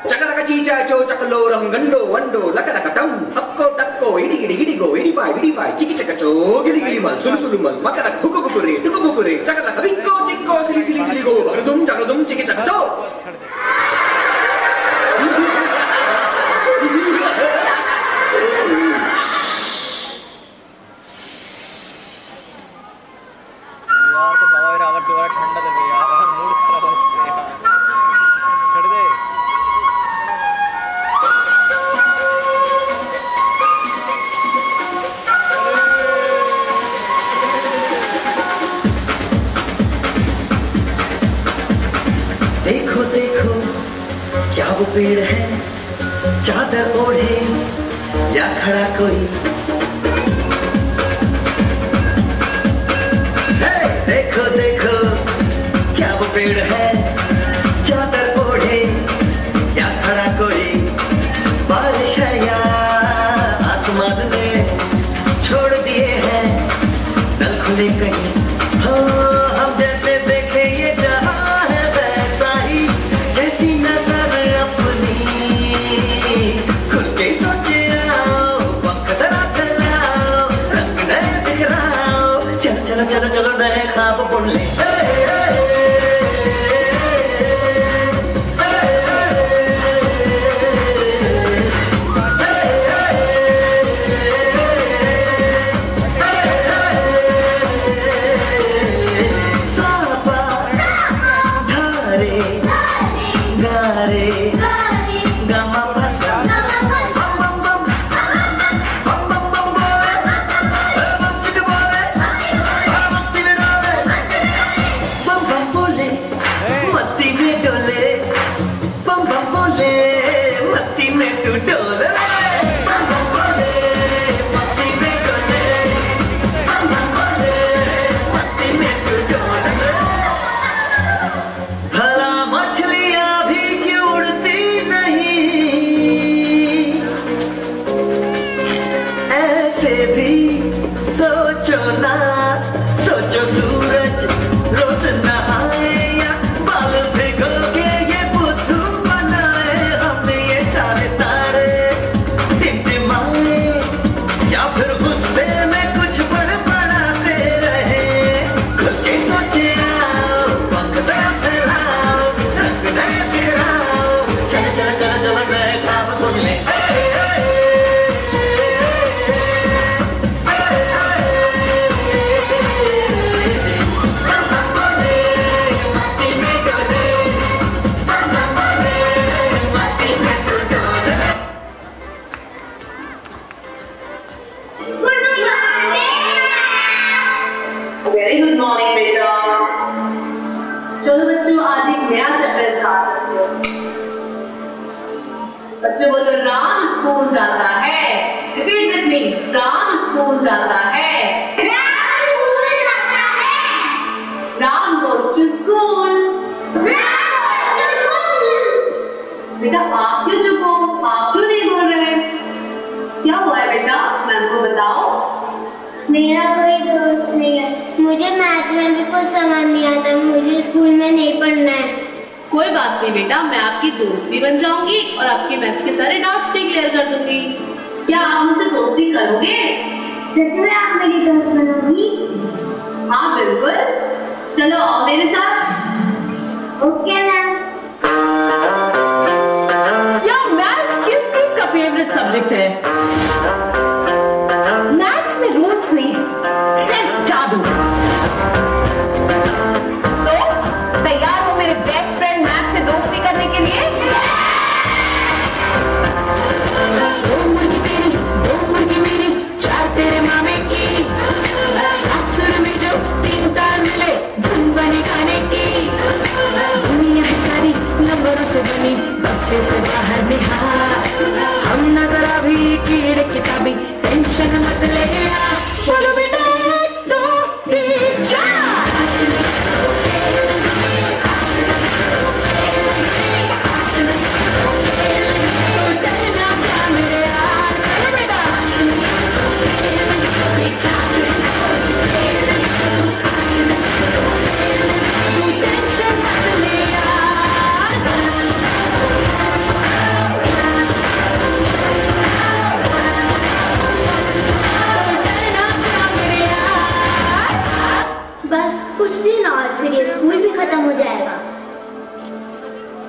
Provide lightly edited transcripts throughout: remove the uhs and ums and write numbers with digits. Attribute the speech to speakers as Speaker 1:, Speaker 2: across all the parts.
Speaker 1: Chaka chicha cho chakalo ram gando wando laka laka tam hakko dakko idi idi idi go idi pai chiki chaka cho gili gili mal sulu mal makara buku bukure chaka laka bikko chikko sili go jagadum chiki chaka cho पेड़ है चादर ओढ़े या खड़ा कोई देखो देखो क्या वो पेड़ है चादर ओढ़े या खड़ा कोई बारिश है या आसमान ने छोड़ दिए हैं नल खुले कहीं हो हम जैसे देखे ये जहां है वैसा ही जैसी नजर चलो नए ख्वाब बुन ले
Speaker 2: बच्चों बोलो राम स्कूल जाता है। Repeat with me, Ram school जाता है। राम स्कूल जाता है। Ram goes to school। Ram goes to school। बेटा आप क्यों चुप हो? आप क्यों नहीं बोल रहे? क्या हुआ है बेटा? मैम को बताओ।
Speaker 3: मेरा कोई दोस्त नहीं है, मुझे मैथ में भी कुछ समझ नहीं आता, मुझे स्कूल में नहीं पढ़ना है।
Speaker 2: कोई बात नहीं बेटा, मैं आपकी दोस्त भी बन जाऊंगी और आपके मैथ्स के सारे डाउट्स भी क्लियर कर दूंगी। क्या आप मुझसे दोस्ती करोगे?
Speaker 3: सच में आप मेरी दोस्त बनोगी?
Speaker 2: हाँ बिल्कुल, चलो आओ मेरे साथ।
Speaker 3: Okay ma'am.
Speaker 2: यार मैथ्स किस का फेवरेट सब्जेक्ट है? मैथ्स में रूल्स नहीं है, सिर्फ जादू। तो तैयार हो मेरे बेस्ट फ्रेंड मैथ्स से दोस्ती करने के लिए? दो मुर्गी मेरी, चार तेरे मामे की, सात सुर में जो तीन तार मिले, धुन बनी गाने की। दुनिया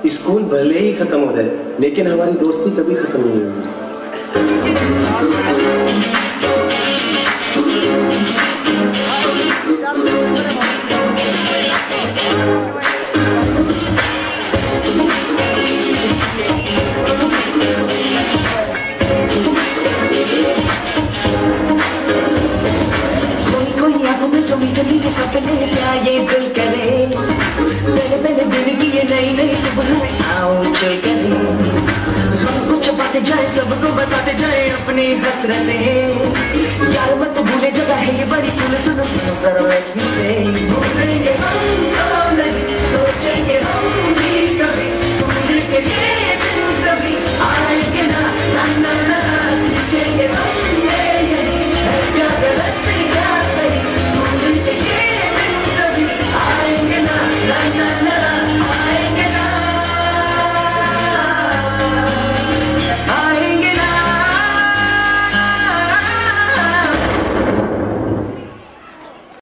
Speaker 4: स्कूल भले ही खत्म हो जाए लेकिन हमारी दोस्ती कभी खत्म नहीं होगी।
Speaker 1: मीठे सपने क्या ये दिल करे, पहले पहले दिन की ये नई नई सुबह आओ चल करे, हम कुछ बातें जाए सबको बताते जाए अपनी हसरतें, यार मत भूले जगह है ये बड़ी फूल, सुनो सुनो जरा से भूलेंगे हम नहीं सोचेंगे हम भी